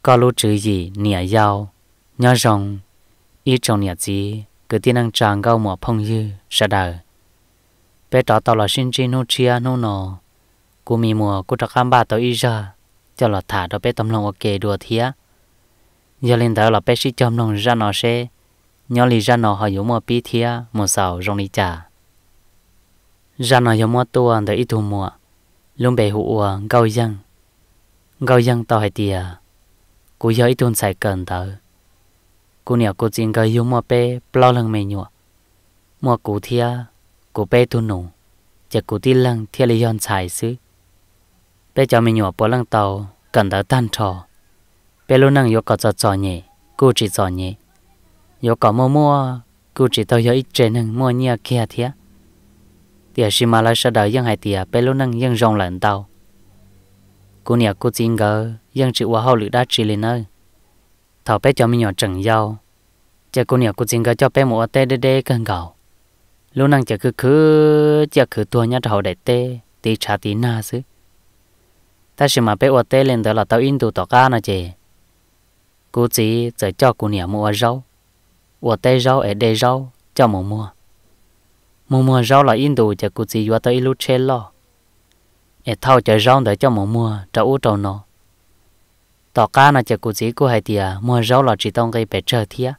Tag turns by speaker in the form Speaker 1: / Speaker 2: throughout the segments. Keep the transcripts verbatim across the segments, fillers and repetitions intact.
Speaker 1: có lúc chữ gì nịa giàu nhớ rồng ít trong nịa gì cứ tin năng tràng gạo mỏ phong dư sa đời bé trọ tàu là sinh chi nô chia nô nọ cú mì mùa cú trắc khám ba tàu ít ra cho là thả đó bé tấm lòng ok đùa thía giờ lên đó là bé sĩ chom lòng ra nọ xe nhớ lì ra nọ họ yếu mùa pi thía mùa sầu rong đi trả ra nọ yếu mùa tua để ít thu mùa luôn bề hụ gạo dân gạo dân tàu hay tiề cú giờ ít tuần xài cần tờ cú nẻo cú chính cái yếu mùa bé bao lần mày nhọ mùa cú thía cú bé tu nụ chỉ cú tin lần thía lý yon xài xứ bé cho mày nhọ bao lần tàu cần tờ tan trò bé luôn năng yếu có cho trò nhẹ cú chỉ trò nhẹ yếu có mua mua cú chỉ tàu yếu ít trên năng mua nhẹ kia thía tiề xí mà lại sau đó dân hai tiề bé luôn năng dân rong lợn tàu cú nẻo cú chính cái dân chịu qua hậu lự đá chỉ lên nơi thảo bé cho mình nhỏ trần dao chỉ cú nẻo cú chính cái cho bé một tê đê đê cơn gạo lúc năng chỉ cứ cứ chỉ cứ tua nhát hậu để tê tí trả tí na xứ ta chỉ mà bé ở tê lên đó là tao in tụ tỏ cá nè chị cú chỉ chỉ cho cú nẻo mua rau ở tê rau ở đây rau cho mua mua mua mua rau là in tụ chỉ cú chỉ vào tao lúc chơi lo ở thao chơi rau để cho mua mua cho u trâu nó tỏ cá nè chỉ cú chỉ cú hay tiề mua rau là chỉ tông cái bé chơi thía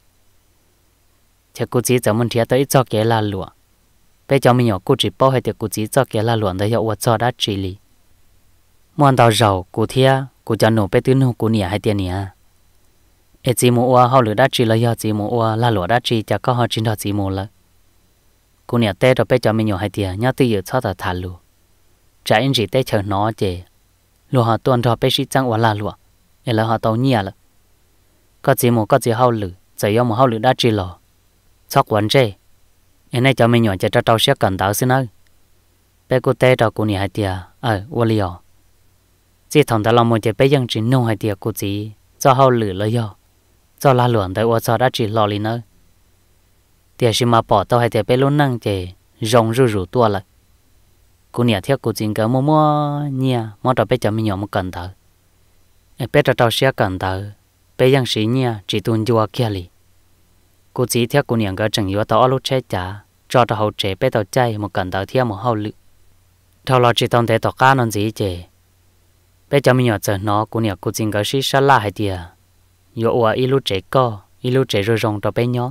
Speaker 1: chỉ cú chỉ cho mình thía tới cho cái là lụa bây giờ mình nhỏ cú chỉ bao hay tiề cú chỉ cho cái là lụa để cho cho đã chỉ li mua tàu rau cú thía cú cho nổ bé tứ nổ cú nịa hay tiề nịa ở chỉ mua họ lựa đã chỉ là do chỉ mua là lụa đã chỉ cho có họ chỉ đó chỉ mua là cú nịa té rồi bây giờ mình nhỏ hay tiề nhớ từ giờ cho ta thả lụa trái anh chỉ té chờ nó chè lụa họ tuần rồi bé sĩ trắng là lụa là họ tàu nhia là có chỉ một có chỉ hao lử chỉ có một hao lử đã chỉ lò chọc vấn chê anh này cho mình nhỏ cho tao sẽ cần tao xin ơi bé cô té tao cô nhỉ hai tia ờ vô liò chỉ thằng ta làm một cái bé dân chỉ nông hai tia cô chỉ cho hao lử là do cho la luận tới ô cho đã chỉ lò lên nữa tia chỉ mà bỏ tao hai tia bé luôn năng chè rong rú rú tua lại cô nhỉ theo cô chính cái mua mua nhia mua tao bé cho mình nhỏ một cần tao bé tao tao sẽ cần tao bé dân sĩ nhia chỉ tuân vua kia li cô chỉ theo cô niệm cái chẳng yếu tao lúc chơi trả cho tao hậu chế bé tao chơi một cần tao theo một hậu lự thao lo chỉ tao để tao cá non gì chứ bé cho mình nhỏ chờ nó cô niệm cô chính cái sĩ sa la hay tiề yếu ua ít lúc chế co ít lúc chế rồi rong tao bé nhỏ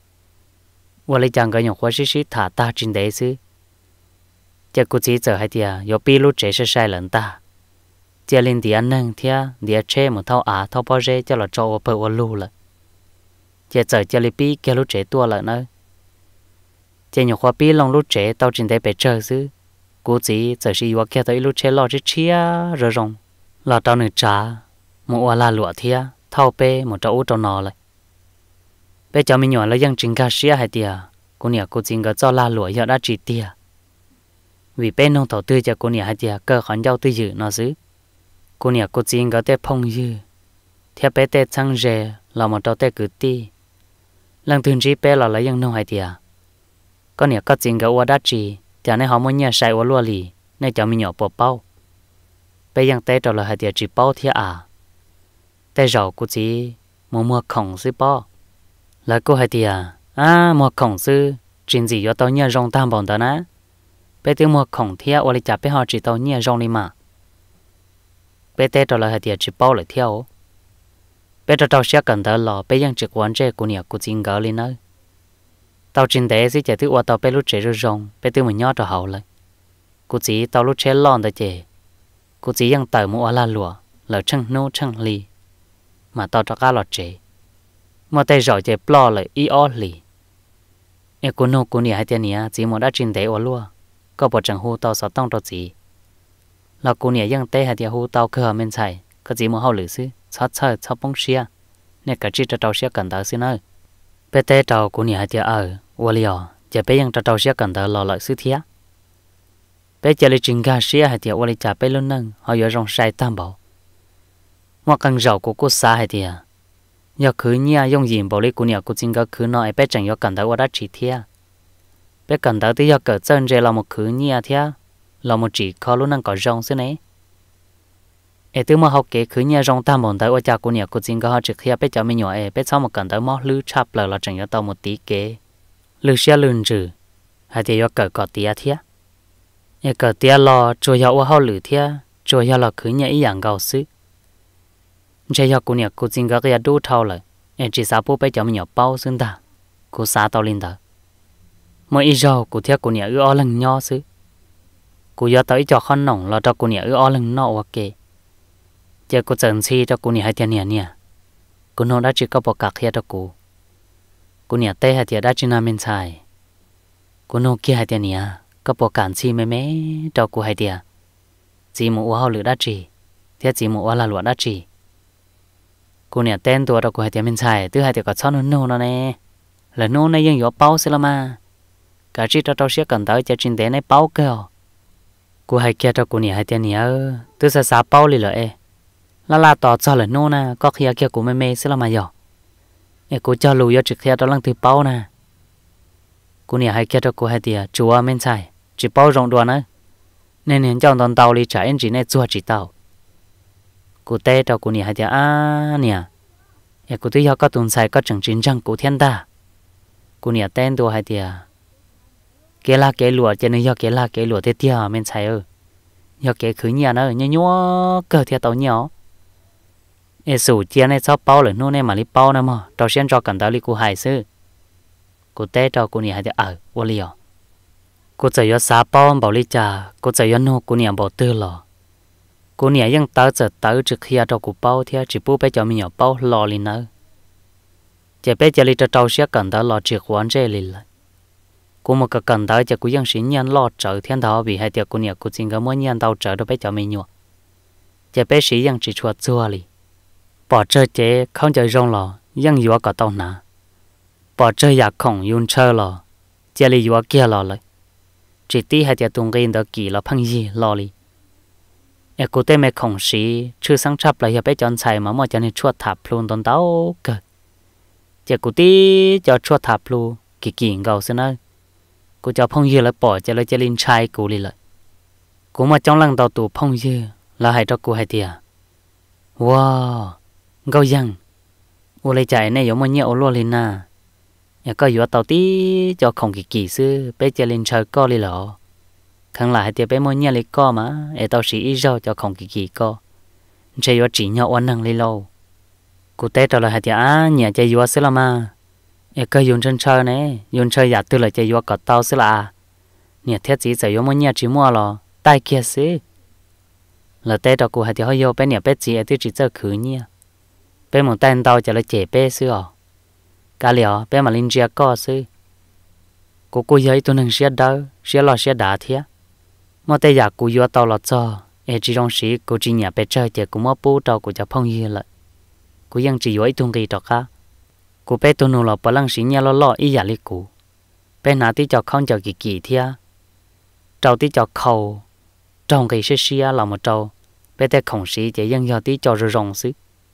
Speaker 1: ua lấy chẳng cái nhỏ khoa sĩ sĩ thả ta trên đấy xứ chứ cô chỉ chờ hay tiề yếu pi lúc chế sẽ sai lần ta chia lên thì anh nâng thia địa che một thao á thao bao giờ cho là cho ở bờ ở lù là chia sẻ chia lên pi kia lúc trẻ tua lại nữa chia nhiều khoa pi long lúc trẻ tao trên đây bị chơi xứ cố chỉ giờ chỉ vào kia tới lúc trẻ lo chỉ chia rồi rong là tao nửa trả một hoa la lụa thia thao pe một trâu trâu nò lại bây giờ mình nhỏ là dân chính ca xía hay tiề cô nhỉ cô chính cái cho la lụa giờ đã chỉ tiề vì bên nông thổ tư cho cô nhỉ hay tiề cơ khoản giao tư dự nó xứ cô nhỉ cô chính cái tép phong dư theo bé tép trăng rè là một trâu tép cứ ti lần thường chỉ bé là lấy dân nông hay tiề có nhỉ có chính cái hoa đã chỉ cho nên họ muốn nhà sai hoa lúa lì nên cho mình nhỏ bỏ bao bé dân tép rồi là hay tiề chỉ bao thiệt à tép rau cô chỉ mua mua khổng sư bao là cô hay tiề à mua khổng sư chuyện gì do tao nhà rong tam bọn đó nè bé tiêu mua khổng thiệt hoa lì chả bé họ chỉ tao nhà rong đi mà bé tép rồi là hay tiề chỉ bao lại theo bé tao sẽ cần thở lò bé dân trực quan chế của nhà của chính gỡ lên nơi tao trên đấy sẽ chạy từ qua tao bé lúc chế rồi rong bé từ mình nhỏ cho hậu lại của chỉ tao lúc chế lon tại chế của chỉ dân tờ mua la lụa lỡ chân nô chân lì mà tao cho cá lọt chế mà tay giỏi chế plo lại y o lì em của nô của nhà hai tiền nhà chỉ một đã trên đấy ở lúa có bộ chẳng hú tao sáu tông cho chỉ là của nhà dân tây hai tiền hú tao cơ men xài có chỉ một hậu lử xứ sát chơi sát bóng xia nên cả chỉ cho tao sẽ cần tao xin ơi bé tê tao của nhà thì ở vô liò chỉ bé yang cho tao sẽ cần tao lo lại xứ thía bé chỉ lấy trình ga xia hay thì vô liò bé luôn nâng họ giờ rong sai tam bảo hoặc càng giàu của cô xa hay thì giờ cứ nhà dùng gì bảo lấy của nhà của trình ga cứ nói bé chẳng giờ cần tao qua đã chỉ thía bé cần tao thì giờ cỡ chân rồi là một cứ nhà thía là một chỉ khó luôn nâng có rong xứ này ê từ mà học kế cứ nhà rong tam bọn tới ở cha của nhà của chính có họ trực khi bé cho mình nhỏ ê bé sau một cần tới mò lư chắp lời là chẳng có tao một tí kế lư xe lươn trừ hay thì do cờ cọ tía thía ê cờ tía lo trôi hiệu họ lử thía trôi hiệu là cứ nhà ý dạng gạo xứ chơi hiệu của nhà của chính có cái đu thâu lại ê chỉ sao bố bé cho mình nhỏ bao xương ta của xã tao lên ta mỗi ít giờ của thía của nhà ư o lần nho xứ của giờ tới cho con nòng là cho của nhà ư o lần nọ ok giờ cô chẳng si cho cô nhỉ hai tiền nhỉ nhỉ cô nó đã chỉ có một cạc kia cho cô cô nhỉ tê hai tiền đã chỉ làm bên sai cô nó kia hai tiền nhỉ có một cản si mấy mấy cho cô hai tiền chỉ một hoa lửa đã chỉ thế chỉ một hoa là lửa đã chỉ cô nhỉ tên tuổi cho cô hai tiền bên sai thứ hai tiền có sáu nó nô nó nè là nô nàyยัง có bao xí mà cả chỉ cho tao sẽ cần tới cho trên tế này bao cơ cô hai kia cho cô nhỉ hai tiền nhỉ thứ sẽ xả bao đi rồi là là tỏ cho là nô na có khi kia của mẹ mẹ sẽ là mà giỏi ê cô cho lùi cho trực kia đó lăng từ bao nè cô nè hay kia cho cô hay tiệt chúa men xài chỉ bao rộng đùa nữa nên hiện trong toàn tàu đi trả anh chỉ nên chúa chỉ tàu cô tê cho cô nè hay tiệt à nè ê cô thấy có tuần xài có chẳng chính răng của thiên ta cô nè tên đùa hay tiệt kia là cái lụa cho nên do cái là cái lụa thế tiệt men xài ơ do cái khứ nhà nó nhớ nhớ cờ thiệt tàu nhỏ ê sủ chia này sao bao rồi nô này mà đi bao nè mà trò xuyên cho cần tao đi cô hải sư cô té cho cô nhỉ ở ô liều cô chạy vô xa bao bảo đi trà cô chạy vô nô cô nhỉ bảo tư lò cô nhỉ vẫn tới giờ tới trước khi cho cô bao thì chỉ bố bé cho mình nhỏ bao lò lên nữa chỉ bé cho đi cho trâu xuyên cần tao lò chìa khóa dễ lên lại cô một cái cần tao cho cô vẫn xin nhân lò trở thiên thảo vì hai tiệc cô nhỉ cô xin cái mỗi nhân tao trở đâu bé cho mình nhỏ chỉ bé sĩ vẫn chỉ chuột chua li bỏ chơi chế không chơi rong lò vẫn vừa có tao nà bỏ chơi giặc khổng yun chơi lò chỉ li vừa kia lò lại chỉ tí hai tiệt tung cái đó kỳ là phăng gì lò li em cô tên mẹ khổng sĩ chưa sáng chắp lại bé chọn xài mà mọi cho nên chuột thạp luôn tốn tao cơ chỉ cô tí cho chuột thạp luôn kỳ kỳ gạo xin ơi cô cho phong gì lại bỏ cho lại cho linh trai cô đi lại cô mà trong lần tàu tù phong gì là hai cho cô hai tiệt wow gạo yang ô lấy chạy này giống như nhiều luôn lên na nhà có yếu tàu tí cho không kỳ kỳ sư bé chơi lên chơi co đi lọ khăng lại thì bé mua nhà lấy co mà để tàu sĩ ít cho không kỳ kỳ co chơi yếu chỉ nhau ăn năng lấy lâu cụ tết rồi là hai thì á nhà chơi yếu xí là mà nhà có dùng chân chơi này dùng chơi giả tư là chơi yếu có tàu xí là nhà thiết chỉ chơi yếu mua nhà chỉ mua lọ tay kia xí là tết rồi cụ hai thì hơi yếu bé nhà bé chỉ thì chỉ chơi khử nha bé một tay tàu cho nó chế bé xí à cả liệu bé mà linh chia co xí cô cô giấy tôi nâng xía đâu xía lò xía đá thiệt mà tay giả cô vô tàu lọt cho em chỉ trong xí cô chỉ nhà bé chơi thì cô mất bố tàu cô cho phong gì lại cô vẫn chỉ giỏi tung kỳ trọ khác cô bé tôi nô lọt bỏ lăng xí nhà lo lo ý giả lý cô bé nào tí cho không cho kỳ kỳ thiệt trâu tí cho khâu trong cái xí xía là một trâu bé tay khổng xí thì vẫn do tí cho rồi rồng xí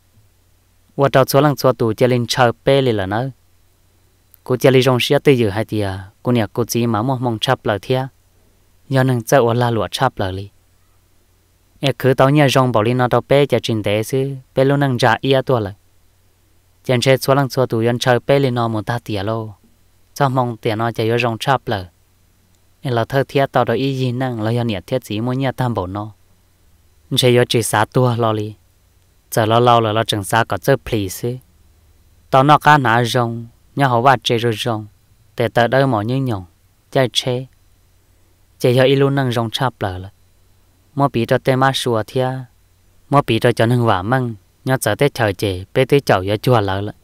Speaker 1: và trâu số lần số tù cho lên chơi bé lên là nó cô chơi lên rong xía tới giờ hai tia cô nhà cô chỉ mà mong mong chắp lời thia do năng chơi ở la lụa chắp lời li em cứ tao nhà rong bảo lên nó tao bé cho trình tế xứ bé luôn năng trả ia tua lại chân chơi số lần số tù dân chơi bé lên nó một ta tia lô cho mong tiền nó chạy vô rong chắp lời em là thơ thia tao đó ý gì năng là do nhiệt thiết gì mỗi nhà tam bảo nó chơi vô chỉ xá tua lo li giờ lo lâu là lo chẳng xa có chơi please tao nó cá nã rong nhà họ bắt chơi rồi rong để tới đây mọi như nhộng chơi chơi chơi cho ilu năng rong chắp lờ là mua bị cho tên má xua thia mua bị cho cho năng vả măng nhớ giờ tới chờ chơi bé tới chậu cho chua lờ là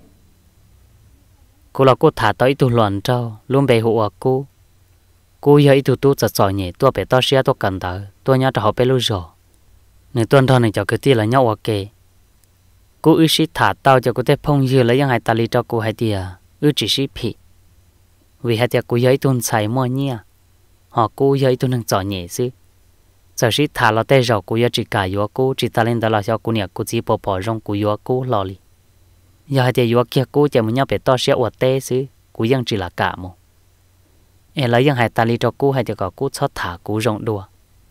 Speaker 1: cô là cô thả tới tu luận trâu luôn bề hộ cô cô giờ tu tu giật giỏi nhỉ tôi bé to xia tôi cần tới tôi nhớ cho họ bé lưu rồi người tuân thọ này cho cái tiền là nhau ok cô ư sĩ thả tao cho cô té phong dưa lấy những hai tali cho cô hai tia ư chỉ sĩ phì vì hai tia cô giấy tuân xài mua nhia họ cô giấy tuân năng giỏi nhẹ xí giờ sĩ thả là té rồi cô giấy chỉ cả yếu cô chỉ ta lên đó là cho cô nhẹ cô chỉ bỏ bỏ trong cô yếu cô lò li giờ hai tia yếu kia cô chỉ muốn nhau bé to sẽ uất té xí cô vẫn chỉ là cả một em lấy những hai tali cho cô hai tia có cô chót thả cô rong đùa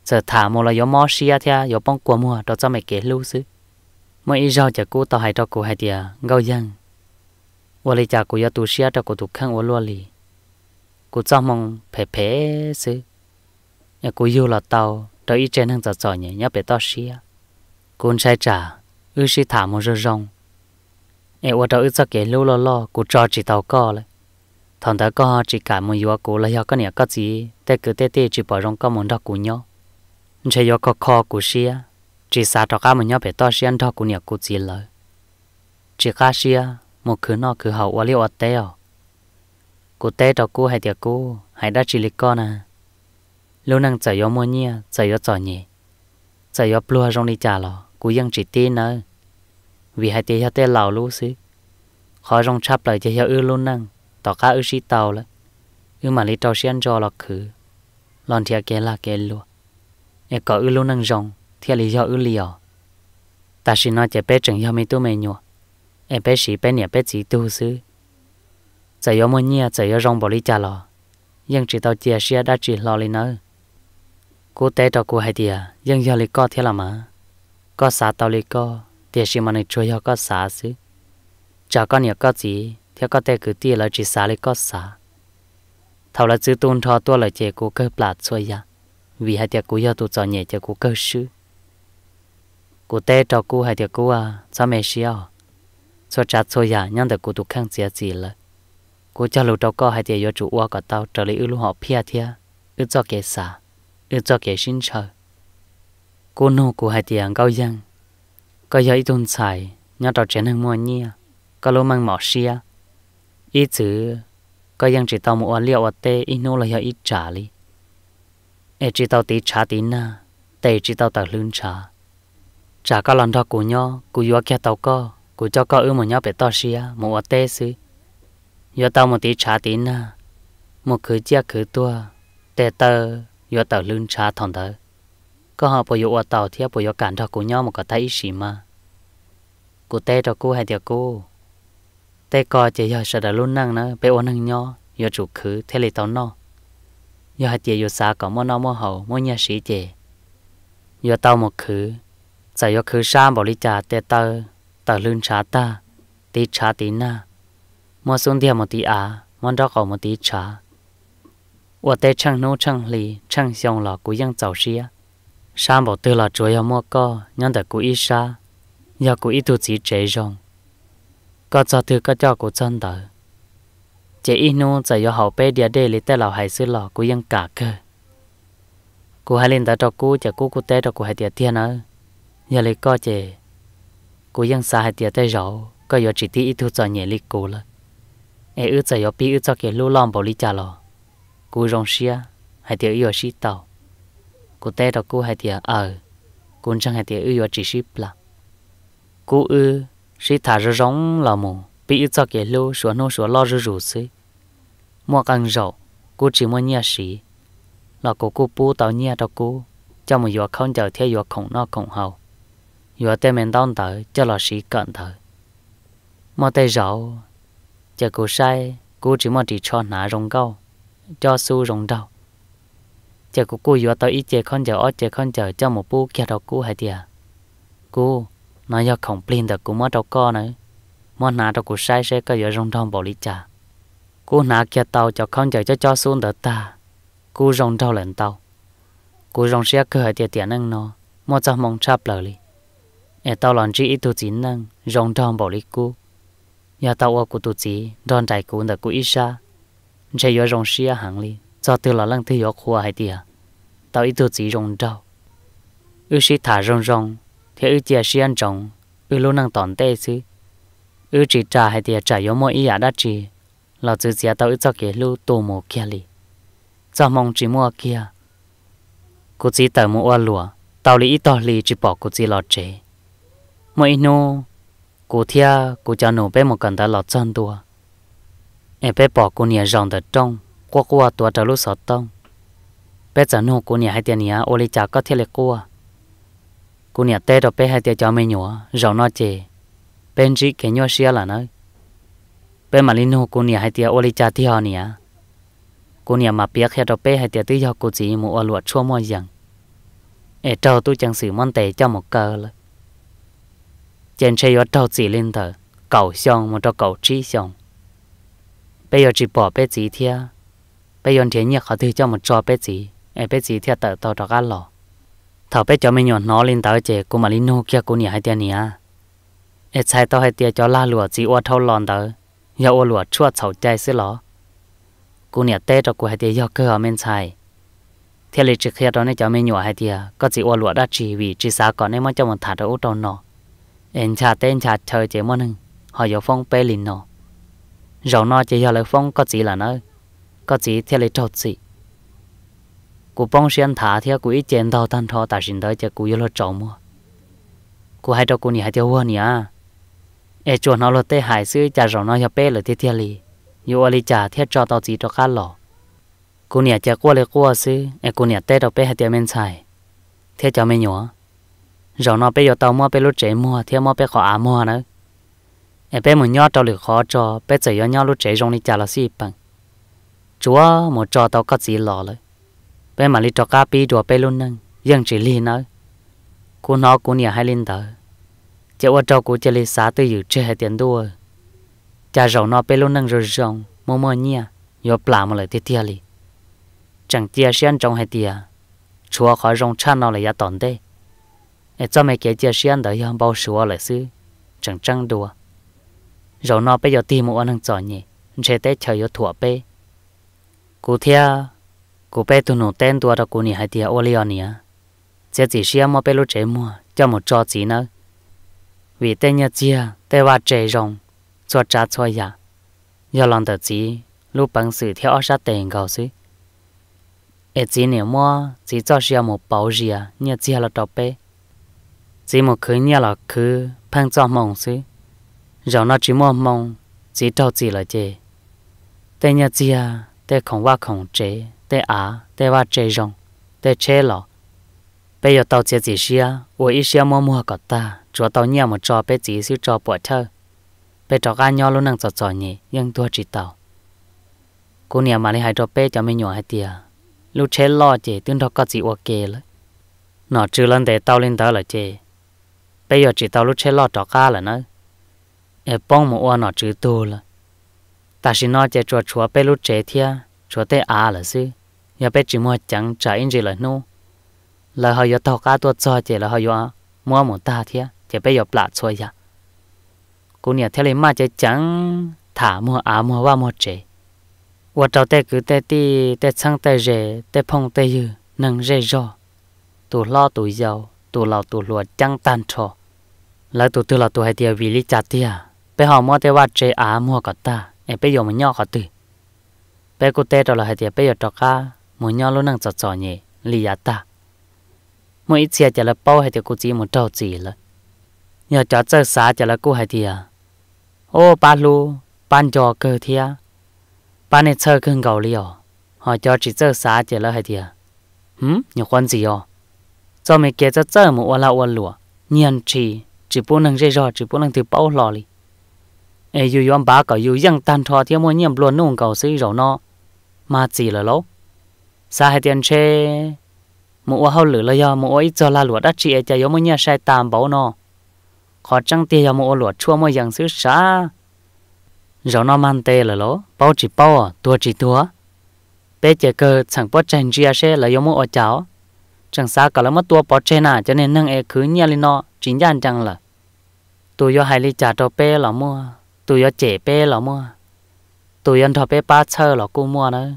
Speaker 1: giờ thả một là gió mò xia theo gió bông qua mùa đó cho mày kể lưu xứ mỗi ít rau chả cú tao hay cho cú hay tiệt gâu dânว่าเลยจากกูยาตูเชียจากกูถูกข้างว่าลัวลีกูจ้องมองเผลๆซื้อเนี่ยกูอยู่หลอดเตาโดยอีเจนทั้งจะจ่อยเนี่ยยับไปต่อเชียกูใช้จ่าอื้อชิถามมันจะรงเอว่าเราอื้อจะเกลูล้อล้อกูจอจีเตาก็เลยถอนแต่ก็จีกามันอยู่กูเลยก็เนี่ยก็จีแต่กูเตะเตะจีปล่อยรงก็มันดอกกูเนาะใช้ยกคอกูเชียจีสาตอกามันยับไปต่อเชียนดอกกูเนี่ยกูจีเลยจีข้าเชียmột khứ nọ khứ hậuว่าเลี้ยวอัดเต้อกูเต้ต่อกูให้เดียกูให้ได้จิลิก้อนนะลูกนั่งใจยอมัวเนี่ยใจยอจ่อเนี่ยใจยอปลัวรงดีจ่าหรอกูยังจิตตีเนอะvìให้เตี้ยเต้เหล่ารู้สิขอรงชับเลยจะเยอะอื้อลูกนั่งต่อข้าอื้อชีเตาเลยอื้อมาลิเตาเชียนจอหรอกคือลอนเทียเกล่าเกลัวเอ็กก็อื้อลูกนั่งรงเทียลิยออื้อเลียวแต่สิน้อยจะเป๊ะจังยอไม่ตู้ไม่หนัวเอเปสีเป็นเนี่ยเป็นสีตูซื้อจะยอมมันเนี่ยจะยอมรองบริจาคหรอยังจีตัวเจียเชียได้จีรอเลยเนอะกูเตะตัวกูให้เดียยังยอลิก็เท่าละมาก็สาตัวลิก็เดียชิมันในช่วยยอก็สาซื้อจากก็เนี่ยก็จีเท่าก็เตะคือตีแล้วจีสาลิก็สาเท่าละจื้อตูนทอตัวเลยเจกูเกิดปลาดช่วยยาvìให้เดียกูยอตัวจอเนี่ยเจกูเกิดซื้อกูเตะตัวกูให้เดียกูอ่ะจะไม่เชียวcho cha cho ya nhang được cô tụ khang chia gì là cô cha lù đâu có hai tiền yo chủ qua cả tao trở lại ư lu họ pia thia ư cho kẻ xả ư cho kẻ xin chờ cô nô cô hai tiền cao giang có giờ ít tuần xài nhang tao chén hàng mua nhia có lô mang mỏ xia ít chữ có giang chỉ tao mua liệu ở tê ít nô là giờ ít trả li ê chỉ tao tí trả tí na tê chỉ tao tao lương trả trả có lần đó cô nhо cô yo kia tao cóกูจะก็อื้อมันยับไปต่อเชียมัวเต้ซื้อยอเตามันตีชาตีน่ะมัวคือเจ้าคือตัวแต่เตอยอเตาลื่นชาทอนเตอก็หาปอยู่ว่าเตาเทียบปอยู่การทอกูย่อมันก็ไต้สีมากูเต้ทอกูให้เดียวกูเต้ก็จะยอสะดลุ่นนั่งนะไปวันนั่งย่อยอจุกคือเทเลตอนนอยอให้เจียอยู่สาก็มัวนอมัวเห่ามัวยาสีเจยอเตามันคือใจยอคือชามบริจาแต่เตอtờ lương trả ta tí trả tí na mua xuống địa một tí à món đó có một tí trả và tê chẳng nô chẳng lì chẳng xong là của dân giàu xía sang bảo tư là chuối ở mua co nhân được của ít xa giờ của ít tu chỉ chế rong có cho tư có cho của chân đời chế ít nô giờ giờ hậu bé địa đề lý tê lão hay xứ lò của dân cả cơ của hai lên tới cho cô chế cô cô tê cho của hai địa tiền nữa giờ lấy co chế côยังสาให้เตียได้เราก็ยอจิตที่อีทุจอเนี่ยลิกูละเออจะยอปีอือจะเกลูลอมบริจาลอกูรงเชียให้เตียยอชิเตากูเตะต่อกูให้เตียเออกูจังให้เตียยอจิชิปละกูอือชิถาจะร้องละมูปีอือจะเกลูชัวโนชัวลอจะรู้สิมัวกังเรากูจิมัวเนี่ยสีแล้วกูกูปูต่อเนี่ยต่อกูจะมัวยอเขาจะเที่ยวยอของนอกของเฮาอยู่แต่เมืองต้นเต๋อจะหล่อสีกันเถอะมอแต่เราจะกูใช้กู只มอดีชอหนารงเก้าจะสู้รงเดาจะกูกูอยู่ต่ออีเจคอนจะอ้อเจคอนจะเจ้าหมูปูแค่ดอกกูให้เดียกูน้อยของเปลี่ยนแต่กูมอดอกก้อเนอะมอหนาดอกกูใช้ใช้ก็อยู่รงทองบริจากูหนาแค่เตาจะคอนจะจะจ่อสู้เดอตากูรงเดาเหลนเตากูรงเสียก็ให้เดียเตียนั่งนอมอจะมองชับเลยเอตาหลอนจีอีตัวจีนั่งรองทองบริกูยาตาวกูตัวจีดอนใจกูแต่กูอิชาใช้ยอรองเสียหังลีจอตัวหลังที่ยอขัวให้เดียตาอีตัวจีรองเจ้าอือชิถารองรองเทอือเจียเชียนจงอือลูนั่งตอนเต้ซื้ออือจีจ่าให้เดียจ่ายยอมอียาดัจีเราจือเสียตาอือจะเกลูตัวโมเคียลีจะมองจีมัวเคียกูจีแต่มัวหลัวตาลีอีตอลีจีบอกกูจีหลอดเจmỗi nô cô thia cô cho nô bé một cần ta lọt chân tua em bé bỏ cô nia rong từ trong qua qua tua trở lúc sọt tông bé giờ nô cô nia hai tiền nia ô li chả có thiết lệ qua cô nia tê rồi bé hai tiền cho mình nhổ rong nó chè bên chỉ cái nhổ xia là nơi bé mà linh nô cô nia hai tiền ô li chả theo nia cô nia mà biết hết rồi bé hai tiền tự do cô chỉ một ô luộc chua mua dần ở trâu tôi chẳng xử món tệ cho một cờ了trên xe ở trâu chỉ lên thở cầu xong mà cho cầu trí xong bây giờ chỉ bỏ bé gì thia bây giờ thế nhỉ họ thư cho một trò bé gì ở bé gì thia tờ tàu trò cá lò thảo bé cho mình nhọn nó lên tới chế cô mà lino kia cô nhỉ hai tiền nhỉ ở sai tao hai tiền cho la lụa chỉ ô thâu lòn tới giờ ô lụa chua chậu chay xí lò cô nhỉ tết cho cô hai tiền giờ cơ ở bên sai theo lịch trực kia đó nên cho mình nhọ hai tiền có chỉ ô lụa đã chỉ vì chỉ sao còn nên mới cho một thả ở ô tô nọ em cha tên cha chơi chế món nưng họ giờ phong bé lìn nọ rồi nó chỉ giờ lại phong có chỉ là nơi có chỉ theo lịch trâu chỉ cô bông xuyên thả theo cô ít chén đầu tan thọ ta xin tới cho cô yêu lo trâu mua cô hay cho cô nhỉ hay theo vua nhỉ e chuột nó lo tê hải sư cha rồi nó giờ bé là theo theo lì yêu ali cha theo cho tao chỉ cho cá lò cô nhỉ cha qua lại qua sư e cô nhỉ tê đâu bé hay theo men xài theo cho men nhỏ rồi nó bé giờ tao mua bé lúc trẻ mua theo mua bé khó à mua nữa em bé một nhót tao được khó cho bé chỉ nhót lúc trẻ trong đi trả là xí bằng chúa một trò tao có gì lòเลยbé mà đi cho cá pi đùa bé luôn nâng dân chỉ li nói cô nó cô nhà hay lên tờ chỉ qua cho cô chỉ li xá từ dự chơi hay tiền đua cha rầu nó bé luôn nâng rồi rồng mua mua nhia yo plà mà lại tiệt tiệt li chẳng tia xiên trong hay tia chúa khỏi rong chăn nó lại ya tòn đây em cho mấy cái tia xiên đỡ yo bao sủa lại xứ chẳng trăng đùa rồi nó bây giờ tìm một anh giỏi nhỉ chế tết chờ yo thua bé cô thia cô bé tụi nó tên tua đó cô nhỉ hay tia olion nhỉ chỉ chỉ xem mà bé lúc trẻ mua cho một trò gì nữa vì tên nhà chia tênว่าtrẻ rồng cho trả cho ya giờ làm được gì lúc bằng sự theo sát tiền cầu xí ở chỉ nếu mua chỉ cho xem một bảo gì à nhà chia là đọc bé chỉ một khứ nhà là khứ phăng cho mong xí rồi nó chỉ mua mong chỉ trâu chỉ là chê tên nhà chia tên khôngว่าkhông chế tên á tênว่าchế rồng tên chế lọ bây giờ tao chỉ chỉ xia tôi ít xia mua mua cả ta chúa tao nhà một trò bé chỉ xíu trò bỏ thơ bé trò cá nhau luôn năng trò trò nhỉ nhưng tôi chỉ tao cô nhà mà đi hai trò bé cho mình nhỏ hai tia lúc chế lo chê tương đó có gì ok了nó trừ lên để tao lên đó là chê bây giờ chỉ tao lúc chế lo trò cá là nó em bông một oan nó trừ tu là ta chỉ nói chê chúa chúa bé lúc chế thia chúa té á là xí giờ bé chỉ mua chẳng trả in gì là nu là họ giờ tao cá tôi cho chị là họ giờ mua một ta thia chị bây giờ plạt xôi ya cô nhà theo lấy mà chị chẳng thả mua á mua qua mua chế và cháu té cứ té ti té sang té rể té phong té dư nâng rể rò tụ lo tụ giàu tụ lào tụ lùa chẳng tan trò lại tụ tư là tụ hay tiệt vì lý chặt tia bé họ mua té qua chế á mua cả ta em bây giờ mình nhỏ cả từ bé cô té đó là hay tiệt bây giờ trò cá muốn nhỏ luôn nâng chọt chọt nhỉ lý giá ta mỗi ít xe chỉ là bao hay thì cô chỉ một trâu chỉ là nhờ cho chơi xá chỉ là cô hay thì à ô ba lu ban cho cơ thia ban này chơi cưng gạo liò họ cho chỉ chơi xá chỉ là hay thì à hm nhiều quan gì à cho mấy kia cho chơi một ô la ô lúa nhiên chỉ chỉ bốn năng dây rò chỉ bốn năng từ bao lò li ê yêu yếm bá cậu yêu yang tan thọ thì mỗi nhiễm luôn nung cậu xí rồi nó mà chỉ là lố xa hay tiền chơi một hậu lửa là do một ít cho la lụa đất chị cho giống như sai tạm bảo nó khó trăng tiền cho một lụa chua một dạng xứ xá rồi nó mang tê là lố bao chỉ bao tua chỉ tua bé chơi cơ chẳng bao tranh chia sẻ là giống một cháu chẳng xa cả là mất tua bao chơi nào cho nên năng e cứ nhia lên nó chính gian chẳng là tôi do hai ly trà cho bé là mua tôi do trẻ bé là mua tôi ăn thọ bé ba chơi là cô mua nữa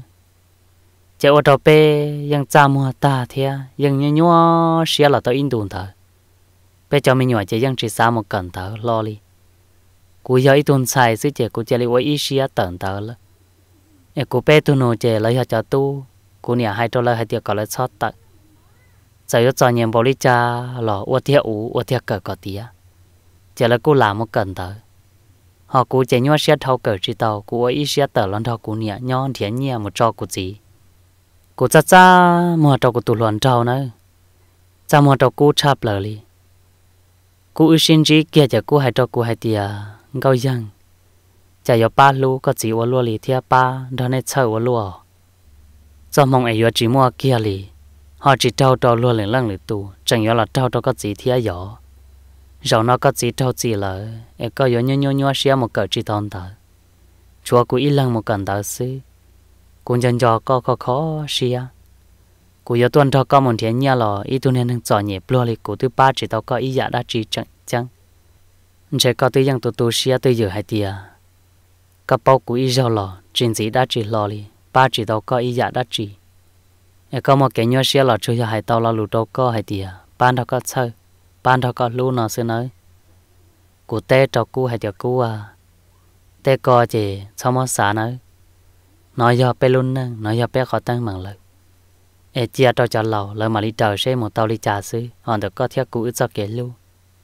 Speaker 1: chế ô tô béยังจำมัวตาเทียยังยัวยัวเสียละตัวอินดูนเถอะเป้จะไม่หน่วยจะยังจีสามmột cầnเถอะรอลีกูอยากอินดูนใส่ซื้อเจกูจะเรียกว่าอีเสียเติมเถอะละเอกูเป้ตัวโนเจเลยอยากจะตู้กูเนี่ยให้ตัวเลยให้เดียวก็เลยชอบเตะจะยกจอเนี่ยบริจาหล่ออวดเทียอูอวดเทียเกิดก็เตียเจแล้วกูlàm một cầnเถอะhọกูจะยัวเสียเท่าเกิดจีเตากูว่าอีเสียเติมแล้วเท่ากูเนี่ยย้อนเทียนเนี่ยmộtจอกูจีcô cha cha mua trâu của tụi loạn trâu nữa cha mua trâu cô chắp lời đi cô ưu xin chỉ kia cho cô hay trâu cô hay tiệt ngao yang cha yo ba lu có chỉ ở lúa li thia ba đó nên chơi ở lúa cho mong ai yo chỉ mua kia li họ chỉ trâu trâu luôn lên lăng lử tù chẳng nhớ là trâu trâu có gì thì gió rồi nó có gì trâu gì là em có gió nhô nhô nhô xia một cỡ chỉ thon thở chúa cũng ít lăng một cần tờ sư cũng dân cho có có khó xia cũng gió tuần cho có một thiên nhà là ít tuần nên chọn nhẹ luôn thì cũng từ ba chỉ tao có ý giả đã chỉ chẳng chẳng chỉ có từ dân tụ tụ xia từ giờ hai tia các bao cũng ít giàu lò chuyện gì đã chỉ lò li ba chỉ tao có ý giả đã chỉ em có một cái nhớ xia là chưa hai tao là lù đâu có hai tia ban đó có chơi ban đó có lù nó sẽ nói cụ tê cho cụ hai tia cụ à tê co chỉ sau món xả nói nói giờ pe luôn nè nói giờ pe khó tăng bằng lời em chia cho cho lầu lời mà đi chờ xem một tàu đi trà sư hoàn được có theo cụ cho kể lu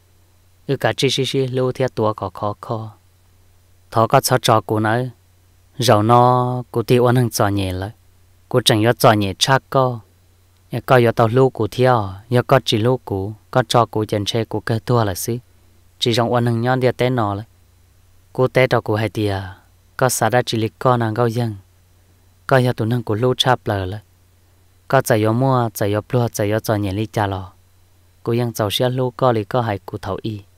Speaker 1: ư cả chi chi chi lu theo tua có khó khó thọ có cho cho cụ nói rồi nó cụ tiêu ăn hàng trò nhẹ lại cụ chẳng có trò nhẹ chắc co em coi giờ tàu lu cụ theo giờ có chỉ lu cụ có cho cụ chân xe cụ cơ tua là xí chỉ trong ăn hàng nhon dia té nọ lại cụ té cho cụ hai tia có xả ra chỉ lịch con nàng gao dân coi giờ tụi nàng cụ lu chắp lờ lại có chạy vô mua chạy vô plua chạy vô trò nhẹ li cha lò cụยังgiàu xe lu co li co hai cụ thầu y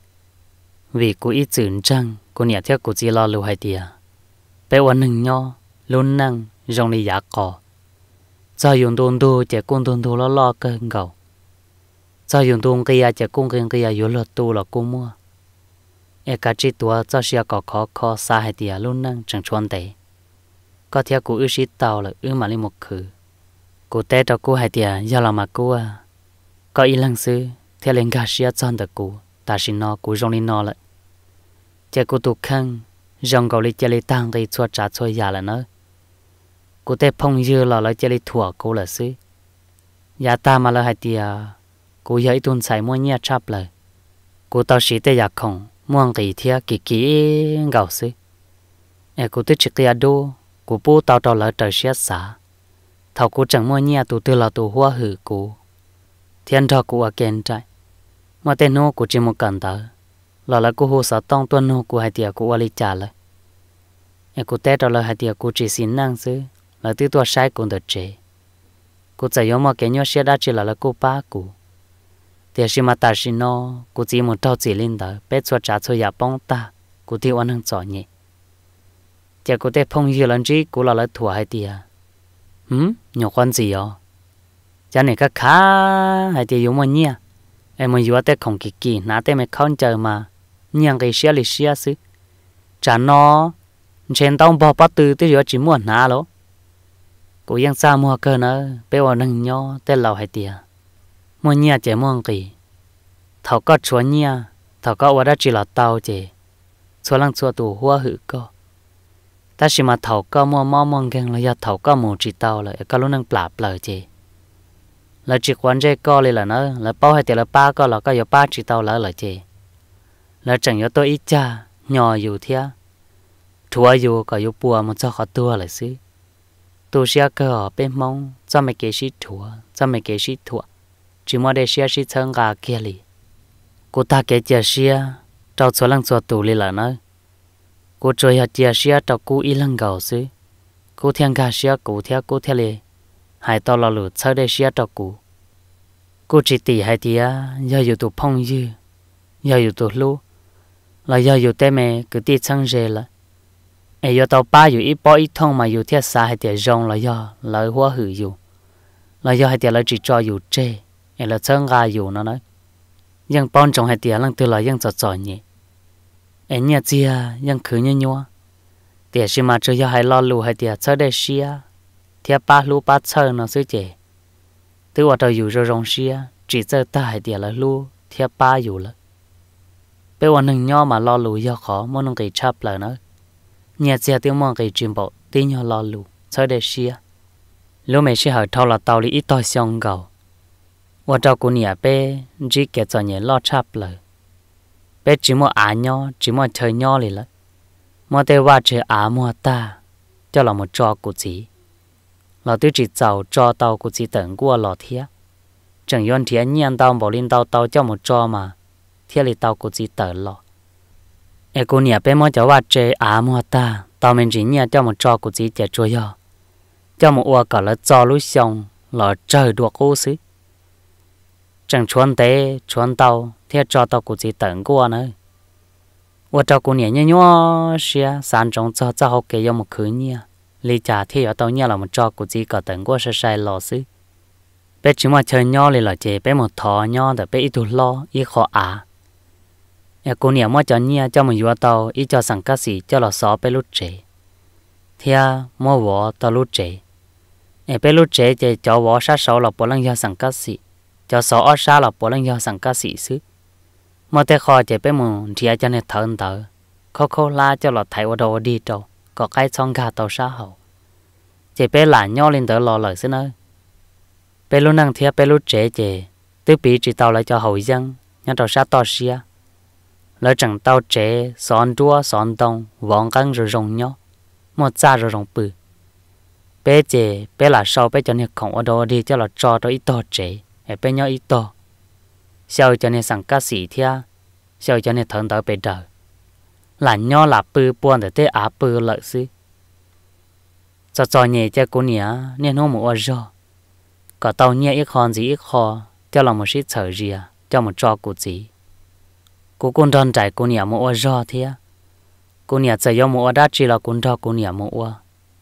Speaker 1: vì cụ ít chữ trăng cụ nhẹ theo cụ chỉ lo lu hai tia béวันหนึ่งย่อลุ้นนั่งยองลีอยากก่อเจ้าอยู่ตรงดูจะกุ้งตรงดูล้อล้อเกินเก่าเจ้าอยู่ตรงกียจะกุ้งเกินกียอยู่หลอดตูหลอดกุ้งมัวเอกาจิตัวเจ้าเสียก่อคอคอสาให้เตียลุ้นนั่งจังชวนเตะก็เทียกูอื้อชิดเตาเลยอื้อมาลิมกคือกูเตะต่อกูให้เตียยาละมากูอ่ะก็อีหลังซื้อเทียเลงกาเสียจอนตะกูตาชินอกูจงลินอเลยเจ้ากูตุกขังdòng cầu li chơi tang thì chua trả chua già là nó, cụ thể phong dư là lấy chơi thua cụ là xí, già ta mà là hai tia, cụ dạy tuần sai mua nhẹ chắp lời, cụ tao sĩ tê giặc khổng, muang kỳ thia kỳ kỳ gạo xí, e cụ tê trực tia đô, cụ bố tao tao lỡ trời xé xả, thầu cụ chẳng mua nhẹ tụ tư là tụ hoa hử cụ, thiên thọ cụ ở kèn trái, mà tên nô cụ chỉ một cần tờ. Là là cô hồ sa tông tuân hồ của hai tia của Ali trả lại, em cô té rồi là hai tia của chỉ xin năng xứ là từ tua sai cũng được chế, cô chỉ có một cái nhỏ xe đã chỉ là là cô ba cô, thì khi mà ta xin nó cô chỉ một trâu chỉ lên đó, bé cho trả cho nhà bông ta, cô tiêu ăn hàng giỏi nhỉ, thì cô té phong nhiều lần chứ cô là là thua hai tia, hm, nhỏ con gì à, cha này các khá hai tia giống mình nhỉ, em muốn vừa té không kỳ kỳ, nãy té mày không chờ mà nhang cái xe lịch xe xí, chả nó trên tông bỏ bắt từ tới giờ chỉ muốn nã lố, côยังxa mua cơ nữa, bé vào nâng nhó té lầu hai tia, mua nhia chỉ mua kỳ, thầu có chúa nhia, thầu có ở đó chỉ là tàu chỉ, chúa lăng chúa tù hoa hử co, ta chỉ mà thầu có mua mua mua gần là giờ thầu có một chỉ tàu là có lúc nâng plap lời chỉ, là chỉ quan dây co lên là nó, là bao hai tia là ba co là có giờ ba chỉ tàu là lời chỉ. Là chẳng có tôi ít cha nhỏ dù thia thua dù có dù bùa một cho khó tua lại xí tôi sẽ cơ ở bên mông cho mấy cái xí thua cho mấy cái xí thua chỉ mua để xí xí chân gà kia lì cô ta cái chia xí trâu số lần số tù lì là nó cô chơi hạt chia xí trâu cô ít lần gạo xí cô thiên gà xí cô theo cô theo lì hai tao là lụt sau đây xí trâu cô cô chỉ tỉ hai tia giờ dù tụ phong dư giờ dù tụ lú là giờ dù té mẹ cứ ti chăng rề là, ấy giờ tàu ba dù ít bỏ ít thông mà dù thiết xa hay tiệt rong là giờ là hoa hử dù, là giờ hay tiệt là chỉ cho dù chê, ấy là chân gà dù nó nói, nhưng bọn trong hay tiệt lần từ là nhưng chọt chọt nhỉ, ấy nhà chia nhưng cứ như nhua, tiệt xí mà chơi giờ hay lo lù hay tiệt chơi để xia, thiết ba lù ba chơi nó xứ chê, từ ở tàu dù rồi rong xia, chỉ chơi ta hay tiệt là lù thiết ba dù là. Béวันหนึ่งย่อมาล้อลูย่อขอมันต้องกี่ชับเลยนะเนี่ยเจ้าที่มองกี่จิมบอกตีย่อล้อลูใช้ได้เชียรู้ไหมใช่เหรอเท่าเราเตาลีอีต่อซองเก่าว่าเจ้ากูเนี่ยเป้จีเกจเนี่ยล้อชับเลยเป้จิมัวอาย่อจิมัวเธอย่อเลยละมัวแต่ว่าเจออามัวตาเจ้าเราหมดจอกูจีเราตื้อจีเจ้าจอเตากูจีเติ่งกัวหล่อเทียจังย้อนเทียเงียนเตาบอกลินเตาเตาเจ้าหมดจอมาเที่ยวตาวกูจีเตอร์ลอเอกูเนี่ยเป็นมอจะว่าเจอามัวตาตาวมันจีเนี่ยเจ้ามันจอกูจีเจจัวยอเจ้ามันอัวก็แล้วจอลุยซองหล่อเจอดวกกูสิ chẳng chuan tế chuan tàu thiết cho tàu của chị tận qua nữa và tàu của nhẹ nhẹ nhó xia sản trong cho cho học cái một khứ nhia lý trả thì ở tàu nhia là một cho của chị cả tận qua sẽ sai lò xứ bé chỉ mà chơi nhó liền là chị bé một thò nhó để bé ít tu lo ít khó à em cô nhẹ mà cho nhia cho mình vừa tàu ít cho sang cá sĩ cho là xó bé lút trẻ thia mua vỏ tàu lút trẻ em bé lút trẻ chị cho vỏ sát sáu là bỏ lăng do sang cá sĩ cho xó ở xa là bỏ lăng do sang cá sĩ xứ mà thế khó chị bé muốn thia cho nên thở thở khó khó la cho là thấy ở đâu đi đâu có cái xong gà tàu xa hậu chị bé là nhó lên tới lo lời xứ nơi bé luôn năng thia bé lút trẻ chị từ bị chỉ tàu lại cho hậu dân nhà tàu xa to xia lỡ chẳng tàu trẻ xón đua xón đông vòng căng rồi rồng nhó một cha rồi rồng bự bé chị bé là sau bé cho nên không ở đâu đi cho là cho đó ít to trẻ hay bé nhó ít to sau cho nên sang cá sĩ thia sau cho nên thằng đó bé đời là nhó là bự buồn để té á bự lợi xí cho cho nhẹ cho cô nhỉ nên không mua rồi có tàu nhẹ ít hòn gì ít kho cho là một ít sợ gì à cho một trò của chị cô con đòn chạy cô nhỉ mua rồi thia cô nhỉ chạy vô mua đã chỉ là con trò cô nhỉ mua